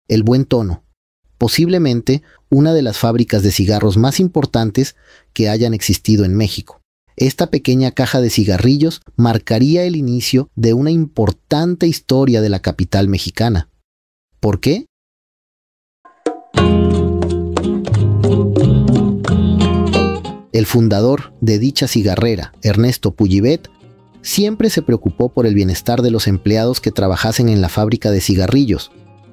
El Buen Tono, posiblemente una de las fábricas de cigarros más importantes que hayan existido en México. Esta pequeña caja de cigarrillos marcaría el inicio de una importante historia de la capital mexicana. ¿Por qué? El fundador de dicha cigarrera, Ernesto Pujibet, siempre se preocupó por el bienestar de los empleados que trabajasen en la fábrica de cigarrillos.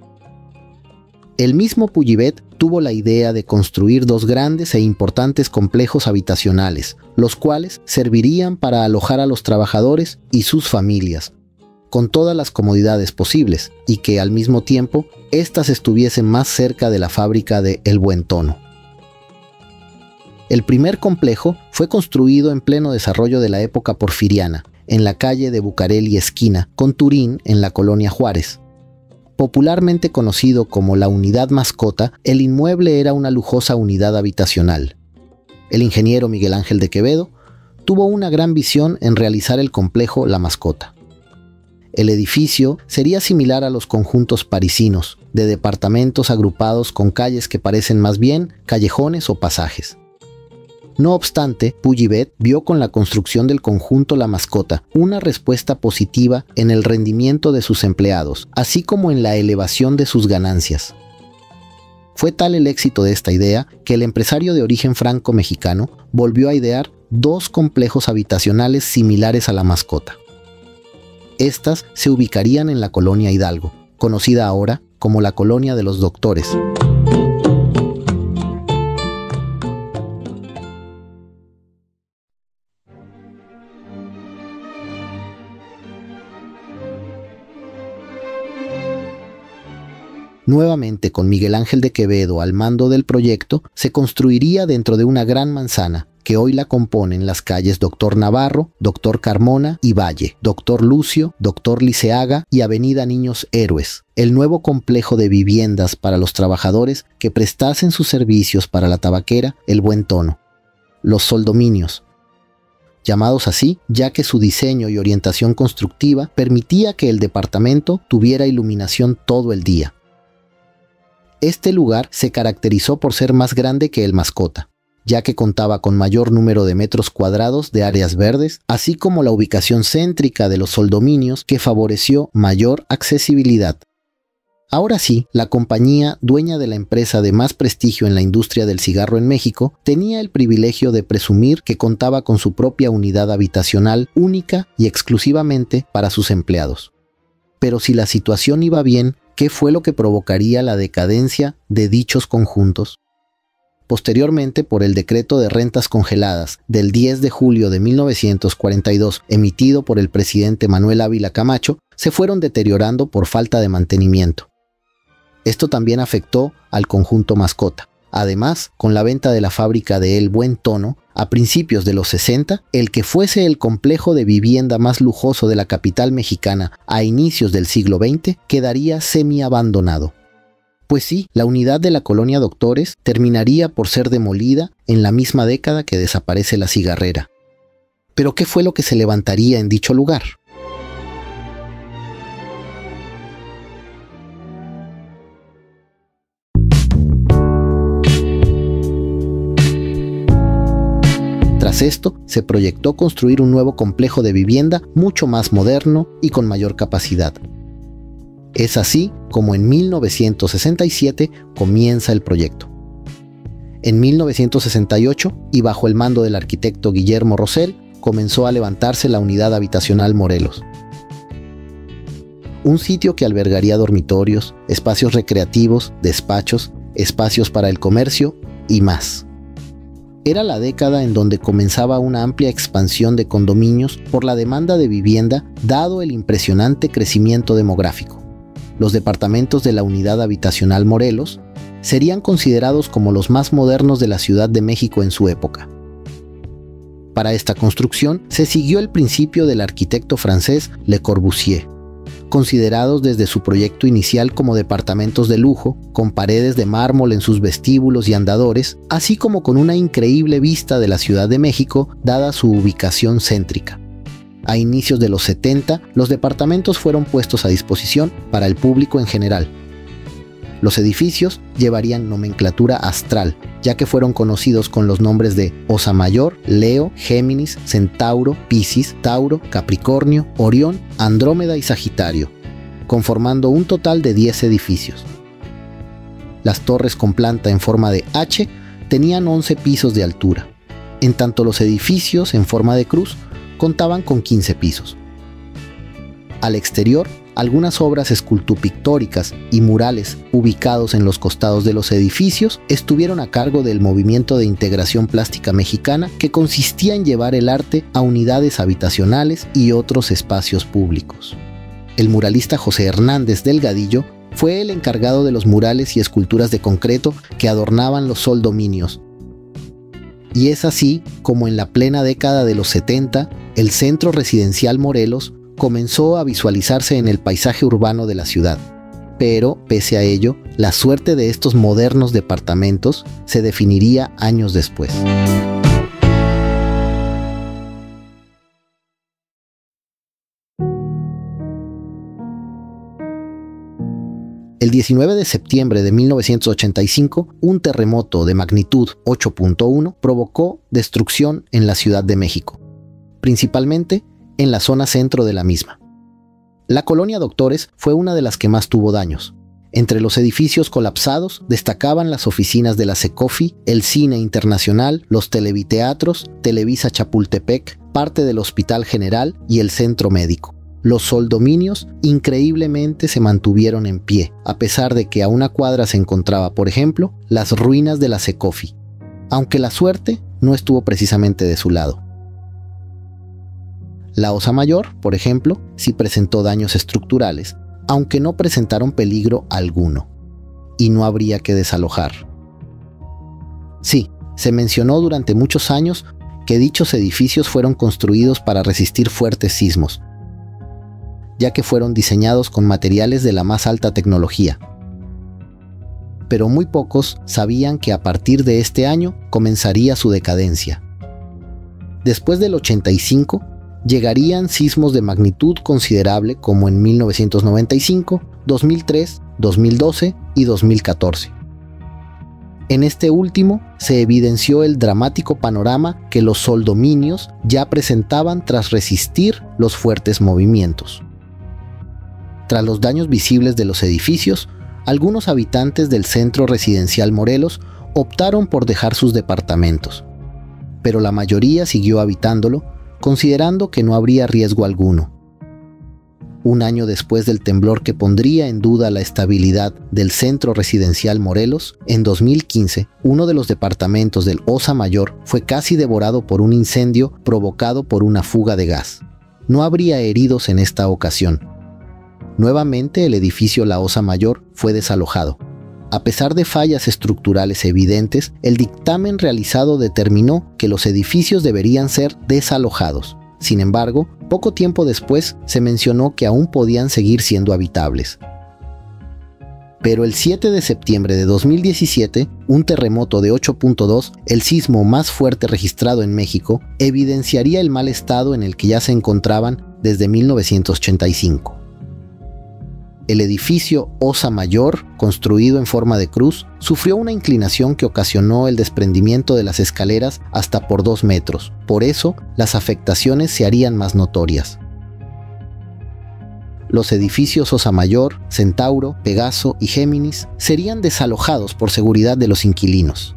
El mismo Pujibet tuvo la idea de construir dos grandes e importantes complejos habitacionales, los cuales servirían para alojar a los trabajadores y sus familias, con todas las comodidades posibles, y que al mismo tiempo éstas estuviesen más cerca de la fábrica de El Buen Tono. El primer complejo fue construido en pleno desarrollo de la época porfiriana, en la calle de Bucareli esquina con Turín en la colonia Juárez. Popularmente conocido como la Unidad Mascota, el inmueble era una lujosa unidad habitacional. El ingeniero Miguel Ángel de Quevedo tuvo una gran visión en realizar el complejo La Mascota. El edificio sería similar a los conjuntos parisinos, de departamentos agrupados con calles que parecen más bien callejones o pasajes. No obstante, Pujibet vio con la construcción del conjunto La Mascota una respuesta positiva en el rendimiento de sus empleados, así como en la elevación de sus ganancias. Fue tal el éxito de esta idea que el empresario de origen franco-mexicano volvió a idear dos complejos habitacionales similares a La Mascota. Estas se ubicarían en la colonia Hidalgo, conocida ahora como la Colonia de los Doctores. Nuevamente con Miguel Ángel de Quevedo al mando del proyecto, se construiría dentro de una gran manzana que hoy la componen las calles Doctor Navarro, Doctor Carmona y Valle, Doctor Lucio, Doctor Liceaga y Avenida Niños Héroes, el nuevo complejo de viviendas para los trabajadores que prestasen sus servicios para la tabaquera El Buen Tono, los soldominios, llamados así ya que su diseño y orientación constructiva permitía que el departamento tuviera iluminación todo el día. Este lugar se caracterizó por ser más grande que el Mascota, ya que contaba con mayor número de metros cuadrados de áreas verdes, así como la ubicación céntrica de los soldominios que favoreció mayor accesibilidad. Ahora sí, la compañía, dueña de la empresa de más prestigio en la industria del cigarro en México, tenía el privilegio de presumir que contaba con su propia unidad habitacional única y exclusivamente para sus empleados. Pero si la situación iba bien, ¿qué fue lo que provocaría la decadencia de dichos conjuntos? Posteriormente, por el decreto de rentas congeladas del 10 de julio de 1942, emitido por el presidente Manuel Ávila Camacho, se fueron deteriorando por falta de mantenimiento. Esto también afectó al conjunto Mascota. Además, con la venta de la fábrica de El Buen Tono, a principios de los 60, el que fuese el complejo de vivienda más lujoso de la capital mexicana a inicios del siglo XX quedaría semi-abandonado. Pues sí, la unidad de la colonia Doctores terminaría por ser demolida en la misma década que desaparece la cigarrera. ¿Pero qué fue lo que se levantaría en dicho lugar? Tras esto, se proyectó construir un nuevo complejo de vivienda mucho más moderno y con mayor capacidad. Es así como en 1967 comienza el proyecto. En 1968, y bajo el mando del arquitecto Guillermo Rosell, comenzó a levantarse la unidad habitacional Morelos. Un sitio que albergaría dormitorios, espacios recreativos, despachos, espacios para el comercio y más. Era la década en donde comenzaba una amplia expansión de condominios por la demanda de vivienda dado el impresionante crecimiento demográfico. Los departamentos de la unidad habitacional Morelos serían considerados como los más modernos de la Ciudad de México en su época. Para esta construcción se siguió el principio del arquitecto francés Le Corbusier, considerados desde su proyecto inicial como departamentos de lujo, con paredes de mármol en sus vestíbulos y andadores, así como con una increíble vista de la Ciudad de México dada su ubicación céntrica. A inicios de los 70, los departamentos fueron puestos a disposición para el público en general. Los edificios llevarían nomenclatura astral, ya que fueron conocidos con los nombres de Osa Mayor, Leo, Géminis, Centauro, Piscis, Tauro, Capricornio, Orión, Andrómeda y Sagitario, conformando un total de 10 edificios. Las torres con planta en forma de H tenían 11 pisos de altura, en tanto los edificios en forma de cruz contaban con 15 pisos. Al exterior, algunas obras escultopictóricas y murales ubicados en los costados de los edificios estuvieron a cargo del Movimiento de Integración Plástica Mexicana, que consistía en llevar el arte a unidades habitacionales y otros espacios públicos. El muralista José Hernández Delgadillo fue el encargado de los murales y esculturas de concreto que adornaban los soldominios. Y es así como en la plena década de los 70, el Centro Residencial Morelos comenzó a visualizarse en el paisaje urbano de la ciudad. Pero, pese a ello, la suerte de estos modernos departamentos se definiría años después. El 19 de septiembre de 1985, un terremoto de magnitud 8.1 provocó destrucción en la Ciudad de México, principalmente en la zona centro de la misma. La colonia Doctores fue una de las que más tuvo daños. Entre los edificios colapsados destacaban las oficinas de la Secofi, el Cine Internacional, los televiteatros, Televisa Chapultepec, parte del Hospital General y el Centro Médico. Los soldominios increíblemente se mantuvieron en pie, a pesar de que a una cuadra se encontraba, por ejemplo, las ruinas de la Secofi, aunque la suerte no estuvo precisamente de su lado. La Osa Mayor, por ejemplo, sí presentó daños estructurales, aunque no presentaron peligro alguno, y no habría que desalojar. Sí, se mencionó durante muchos años que dichos edificios fueron construidos para resistir fuertes sismos, ya que fueron diseñados con materiales de la más alta tecnología. Pero muy pocos sabían que a partir de este año comenzaría su decadencia. Después del 85, llegarían sismos de magnitud considerable como en 1995, 2003, 2012 y 2014. En este último se evidenció el dramático panorama que los soldominios ya presentaban tras resistir los fuertes movimientos. Tras los daños visibles de los edificios, algunos habitantes del Centro Residencial Morelos optaron por dejar sus departamentos, pero la mayoría siguió habitándolo, considerando que no habría riesgo alguno. Un año después del temblor que pondría en duda la estabilidad del Centro Residencial Morelos, en 2015, uno de los departamentos del Osa Mayor fue casi devorado por un incendio provocado por una fuga de gas. No habría heridos en esta ocasión. Nuevamente, el edificio La Osa Mayor fue desalojado. A pesar de fallas estructurales evidentes, el dictamen realizado determinó que los edificios deberían ser desalojados. Sin embargo, poco tiempo después se mencionó que aún podían seguir siendo habitables. Pero el 7 de septiembre de 2017, un terremoto de 8.2, el sismo más fuerte registrado en México, evidenciaría el mal estado en el que ya se encontraban desde 1985. El edificio Osa Mayor, construido en forma de cruz, sufrió una inclinación que ocasionó el desprendimiento de las escaleras hasta por 2 metros. Por eso, las afectaciones se harían más notorias. Los edificios Osa Mayor, Centauro, Pegaso y Géminis serían desalojados por seguridad de los inquilinos.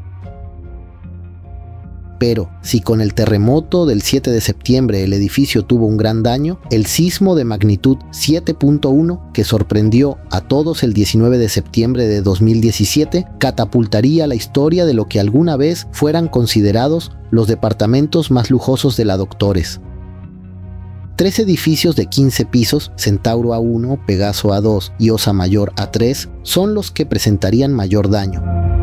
Pero, si con el terremoto del 7 de septiembre el edificio tuvo un gran daño, el sismo de magnitud 7.1 que sorprendió a todos el 19 de septiembre de 2017 catapultaría la historia de lo que alguna vez fueran considerados los departamentos más lujosos de la Doctores. 3 edificios de 15 pisos, Centauro A1, Pegaso A2 y Osa Mayor A3, son los que presentarían mayor daño.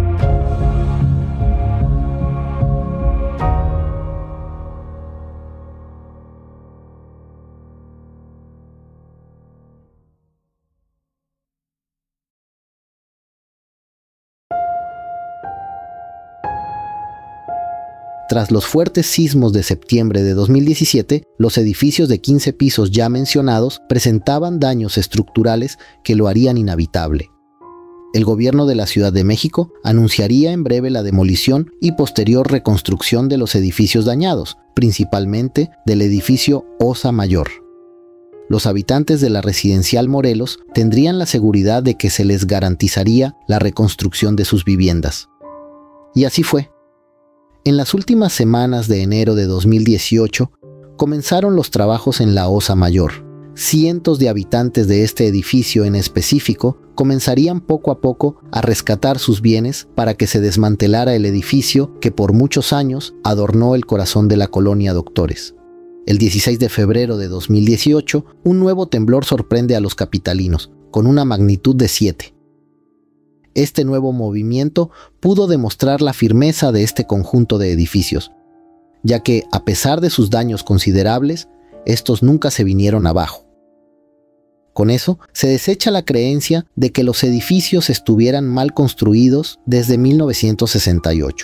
Tras los fuertes sismos de septiembre de 2017, los edificios de 15 pisos ya mencionados presentaban daños estructurales que lo harían inhabitable. El gobierno de la Ciudad de México anunciaría en breve la demolición y posterior reconstrucción de los edificios dañados, principalmente del edificio Osa Mayor. Los habitantes de la residencial Morelos tendrían la seguridad de que se les garantizaría la reconstrucción de sus viviendas. Y así fue. En las últimas semanas de enero de 2018, comenzaron los trabajos en la Osa Mayor. Cientos de habitantes de este edificio en específico comenzarían poco a poco a rescatar sus bienes para que se desmantelara el edificio que por muchos años adornó el corazón de la colonia Doctores. El 16 de febrero de 2018, un nuevo temblor sorprende a los capitalinos, con una magnitud de 7. Este nuevo movimiento pudo demostrar la firmeza de este conjunto de edificios, ya que, a pesar de sus daños considerables, estos nunca se vinieron abajo. Con eso, se desecha la creencia de que los edificios estuvieran mal construidos desde 1968.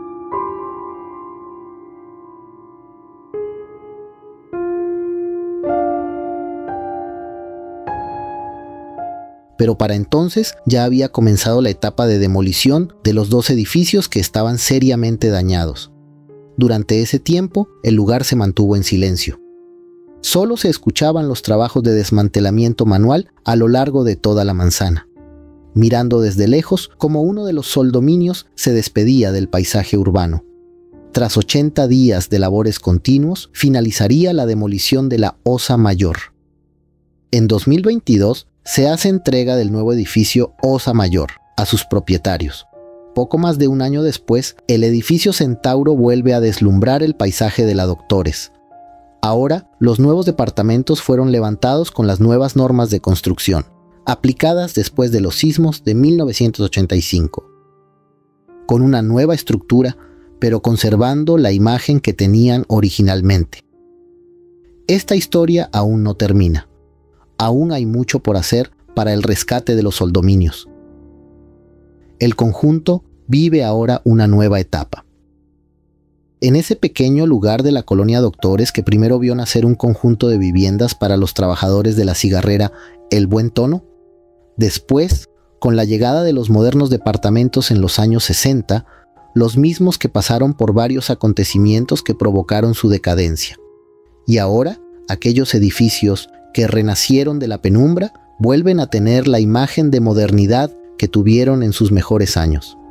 Pero para entonces ya había comenzado la etapa de demolición de los 2 edificios que estaban seriamente dañados. Durante ese tiempo, el lugar se mantuvo en silencio. Solo se escuchaban los trabajos de desmantelamiento manual a lo largo de toda la manzana, mirando desde lejos como uno de los soldominios se despedía del paisaje urbano. Tras 80 días de labores continuos, finalizaría la demolición de la Osa Mayor. En 2022, se hace entrega del nuevo edificio Osa Mayor a sus propietarios. Poco más de un año después, el edificio Centauro vuelve a deslumbrar el paisaje de la Doctores. Ahora, los nuevos departamentos fueron levantados con las nuevas normas de construcción, aplicadas después de los sismos de 1985. Con una nueva estructura, pero conservando la imagen que tenían originalmente. Esta historia aún no termina. Aún hay mucho por hacer para el rescate de los soldominios. El conjunto vive ahora una nueva etapa. En ese pequeño lugar de la colonia Doctores que primero vio nacer un conjunto de viviendas para los trabajadores de la cigarrera El Buen Tono, después, con la llegada de los modernos departamentos en los años 60, los mismos que pasaron por varios acontecimientos que provocaron su decadencia. Y ahora, aquellos edificios que renacieron de la penumbra vuelven a tener la imagen de modernidad que tuvieron en sus mejores años.